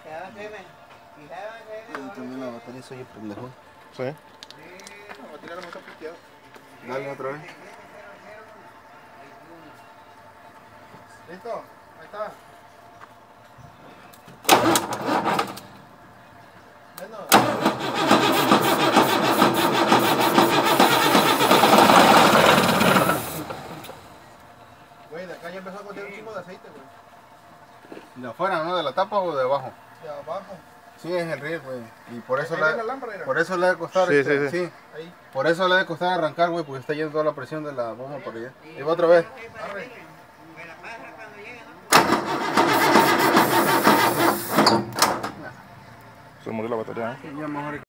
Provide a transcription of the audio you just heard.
También la batería soy pendejo. Sí. La batería no me está puteada. Dale otra vez. ¿Listo? Ahí está. Güey, de acá ya empezó a contener un chingo de aceite, güey. ¿De afuera, no? ¿De la tapa o de abajo? De abajo. Sí, es el riel, güey. Y por eso, Ahí ves la lámpara, mira. por eso le debe costar. Sí, sí, sí. Ahí. Por eso le debe costar arrancar, güey, porque está yendo toda la presión de la bomba por allá. Y va otra vez. Arre. Se murió la batería, ¿eh? Ya mejor